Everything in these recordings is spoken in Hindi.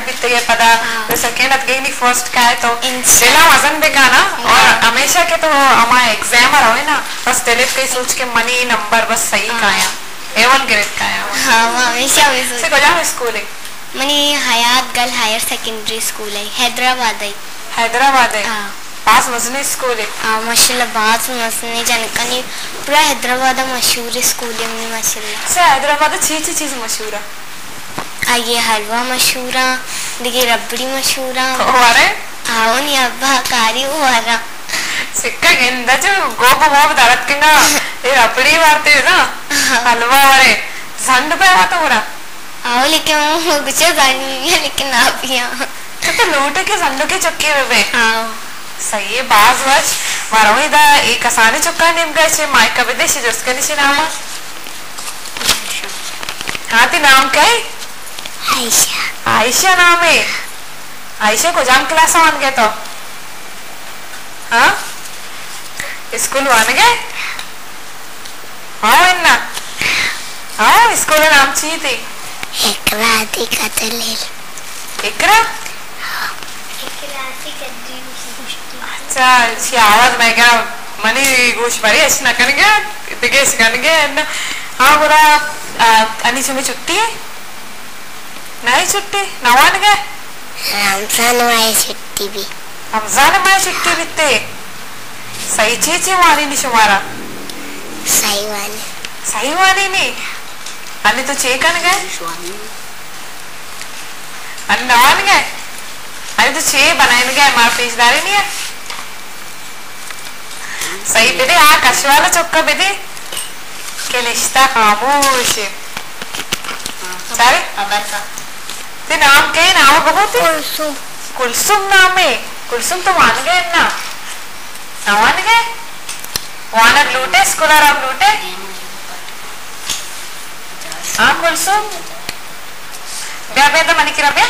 बित्ते पदा तो सेकंड अत गई फर्स्ट का है तो दिला वजन बेगा ना और हमेशा के तो हमारा एग्जाम रहे ना बस दिलीप के सोच के मनी नंबर बस सही काया A1 ग्रेड काया हाँ हमेशा से कोजाम स्कूल है मनी Hayat girl higher secondary school है हैदराबाद है पास मजनी स्कूल है माशाल्लाह बात मजनी जानकनी पूरा हैदराबाद मशहूर स्कूल है मनी माशाल्लाह से हैदराबाद चीज मशहूर है ये हलवा मशहूर है देखिए रबड़ी मशहूर है अरे आओ नहीं अब्बा कारी वाला सिक्का गेंदा जो गोब दरद किंगा ये रबड़ी वारते ना हलवा वाले संड पे आता पूरा आओ लेकिन कुछ गानी है लेकिन आप यहाँ तो लोटे के संडो के चक्के में आओ सही है बाज वच मारो इदा एक आसानी चुक्का नेम गए छे माइक का विदेश जिसके निशे नाम हाँ ती नाम क्या है आयशा नाम है आयशा को जाम क्लास वन गए तो हाँ स्कूल वन गए हाँ इन्ना हाँ स्कूल नाम चाहिए थी एकरा आदि कतले एकरा अच्छा सी आवाज में क्या मनी गोश बड़ी ऐसी ना करेंगे दिगेश करेंगे ना हाँ बुरा अनी चुमी छुट्टी है नहीं छुट्टी नवान गए रमजान में छुट्टी भी रमजान में छुट्टी बिते सही चीज़ वाली नहीं शुमारा सही वाली नहीं अनी तो चेक कर गए अनी नवान गए अनी तो छे बनाए गए हमारा पेशदारी नहीं है सही बेटे आ कशवाला चौका बेटे के रिश्ता खामोश सारे ते नाम के नाम बहुत कुलसुम नाम है कुलसुम तो मान गए ना मान गए वानर लूटे स्कूलर आप लूटे हाँ कुलसुम ब्या ब्या तो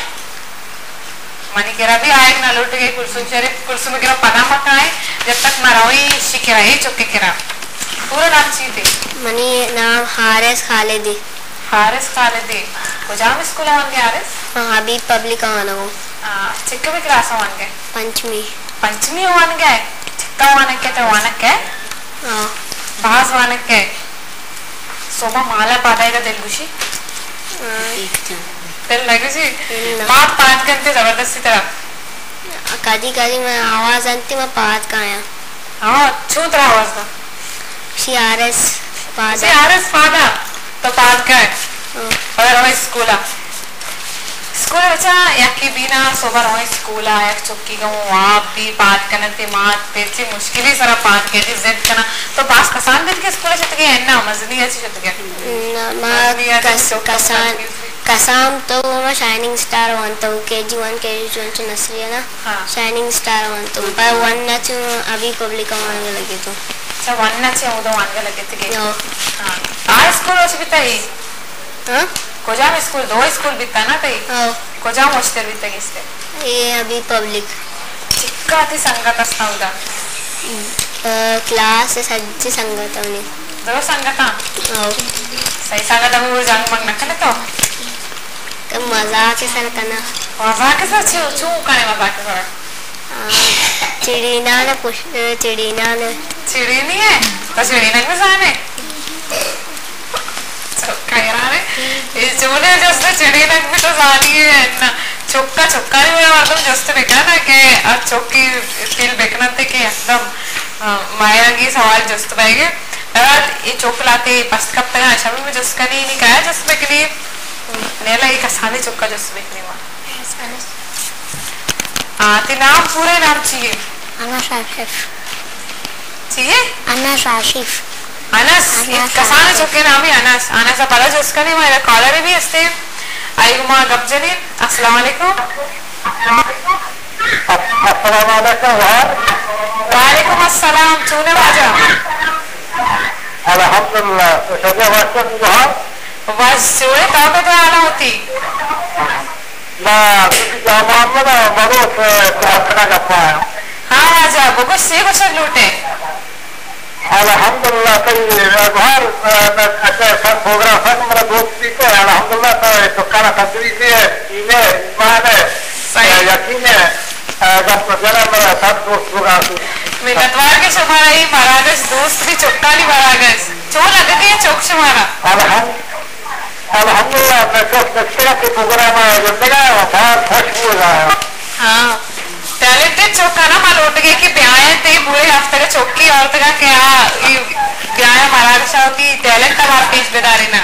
मनी केरा भी आए ना लूट गए कुलसुम शरीफ कुलसुम केरा पना मका है जब तक मरावी शिकेरा ही चुके केरा पूरा नाम चीते मनी नाम हारिस खालिदी कोजाम स्कूल आवन गए हारिस हाँ अभी पब्लिक आना हो चिक्का भी क्लास आवन गए पंचमी आवन गए चिक्का आवन के तो आवन के बास आवन के सोमा माला पादाएगा तेलुगुशी तेल लगे जी बात पाद करते जबरदस्ती तरह कदी मैं आवाज आती मैं पाद का आया हाँ छूत रहा आवाज का सीआरएस पादा तो पाद का है और हमें स्कूल बच्चा याकी बिना सोबर हमें स्कूल एक चुक्की का आप भी पाद करना ते मात पे ची मुश्किल ही सारा पाद के जिद करना तो पास कसान दिन के स्कूल चलते गए ना मजनी ऐसी चलते गए कसाम तो मैं shining star wanto KG1 KG2 च नसरी है ना शाइनिंग स्टार wanto पर वन नच अभी पब्लिक आने लगे तो अच्छा वन नच है वो तो आने लगे थे हाँ आर स्कूल वैसे बिता ही हाँ कोजाम स्कूल दो स्कूल बिता ना कहीं कोजाम वैसे बिता किससे ये अभी पब्लिक चिक्का थी संगत अस्ता उधर क्लास से सच्ची संगत होनी दो संगत सही संगत हम वो जान मंग नकले तो मजाक के साथ करना मजाक के साथ चू करे मजाक के साथ चिड़ीना ने चिड़ी नहीं है तो चिड़ीना के सामने कह रहा है इस जोने जैसे चिड़ीना भी तो जानी है ना चौका नहीं हुआ मतलब जैसे देखा ना कि आज चौकी तिल बेकना थे कि एकदम माया की सवाल जस्ट पाएंगे और ये चौक लाते पस्त कब तक आशा में जस्ट का नहीं कहा जस्ट के लिए नेला एक आसानी चुक्का जो देखने वाला हाँ ते नाम पूरे नाम चाहिए अनस आशिफ अनस कसाने चुके नाम ही अनस पता जो उसका नहीं मेरा कॉलर भी हंसते आई गुमा गब्जनी अस्सलाम वालेकुम वालेकुम अस्सलाम चूने बाजा अल्हम्दुलिल्लाह बस चूड़े ताकत आना होती ना मोहम्मद मरूफ अपना गप्पा हाँ राजा वो कुछ से कुछ लूटे अल्हम्दुलिल्लाह कई बार अच्छा फोटोग्राफर मेरा दोस्त भी है अल्हम्दुलिल्लाह तो काना तस्वीर है इन्हें ईमान है दोस्त लोग आते मिन्नतवार के शुमारा ही मरागस दोस्त की चुक्का नहीं मरागस चो लग गई चौक शुमारा अल्हम्दुलिल्लाह मैं सब नक्शा के प्रोग्राम जिंदगा बहुत खुश हो रहा है हाँ टैलेंटेड चौका ना माल उठ गए कि ब्याह थे बुरे हफ्ते के चौकी औरत का क्या ब्याह मरागसा की टैलेंट का बात पेश बेदारी ना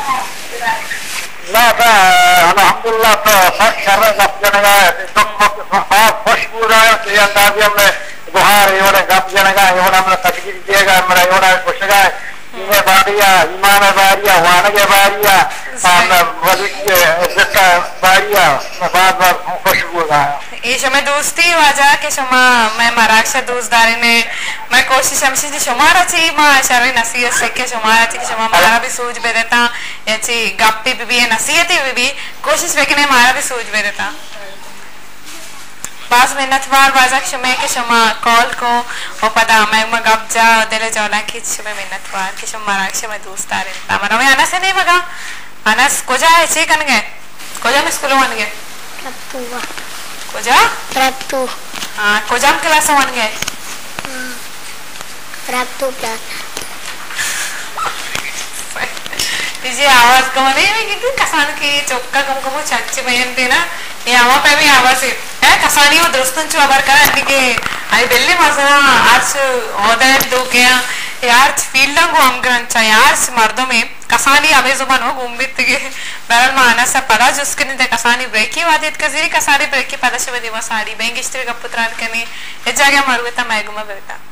لا الحمد لله فشرنا نفسنا बहुत खुश हो रहा है कि अंदाज़े में बुहार योना गप जनेगा योना में तस्वीर देगा मेरा योना खुशगा ये बारिया ईमान बारिया वाना के बारिया वली के इज्जत बारिया बहुत बहुत खुश हो रहा है ये समय दोस्ती वाजा के शमा मैं मराक्षा दोस्तदारी ने मैं कोशिश हमसे जी शुमारा ची माँ शर्वी नसीहत से के शुमारा ची शुमा मारा भी सूझ बेदेता ये ची गप्पी भी है नसीहती भी कोशिश बेकने मारा भी सूझ बेदेता बास मिन्नतवार वाजा के शुमे के शुमा कॉल को वो पता मैं गप जा दिले जौला की शुमे मिन्नतवार के शुमा मराक्षा में दोस्तारी तामरा में आना से नहीं मगा आना कोजा है ची कन गए कोजा में स्कूल वन गए कोजा प्राप्तु हाँ कोजाम क्लास वन गए प्राप्तु प्लस ये आवाज कमने में कितनी कसान की चौका कम चाची बहन थी ना ये आवा पे भी आवाज है कसानी वो दोस्तों चु अबर करा कि आई बेल्ले मसला आज ओदे दो क्या यार फील्ड को हम ग्रंचा यार मर्दों में कसानी अबे जुबान हो गुम्बित के बरल माना सा पड़ा जिसके ने कसानी ब्रेकी वादित कजीरी कसानी ब्रेकी पदा से बदी वसारी बेंगिस्त्री का पुत्रान के ने ये जगह मरुता मैं गुमा बेटा